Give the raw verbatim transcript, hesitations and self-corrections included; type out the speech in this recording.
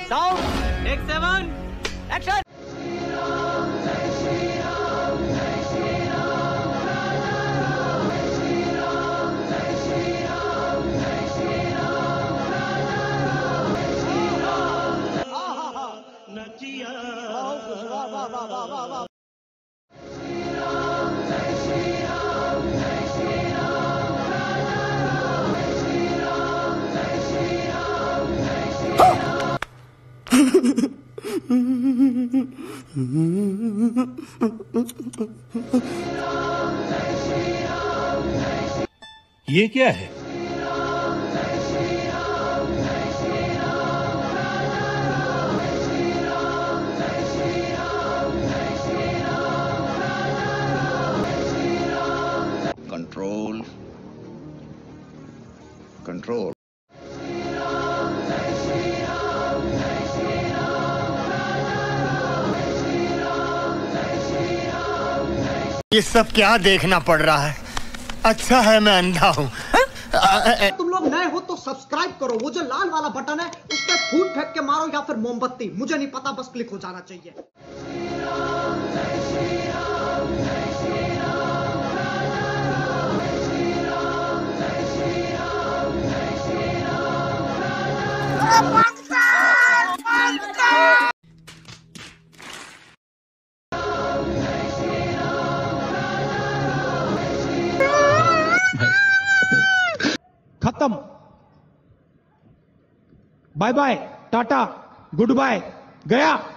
Sound take seven action. ये क्या है? Control control. ये सब क्या देखना पड़ रहा है? अच्छा है मैं अंधा हूँ। तुम लोग नए हो तो सब्सक्राइब करो, वो जो लाल वाला बटन है उस पर फूल फेंक के मारो या फिर मोमबत्ती, मुझे नहीं पता, बस क्लिक हो जाना चाहिए। खत्म। Bye bye, tata, good bye, गया।